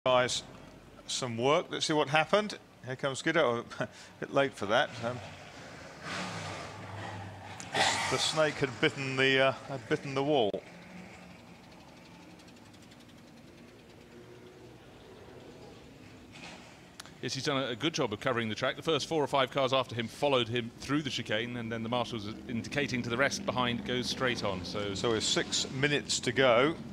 Guys, some work. Let's see what happened. Here comes Giedo. A bit late for that. The snake had bitten the wall. Yes, he's done a good job of covering the track. The first 4 or 5 cars after him followed him through the chicane, and then the marshals indicating to the rest behind goes straight on. So with 6 minutes to go.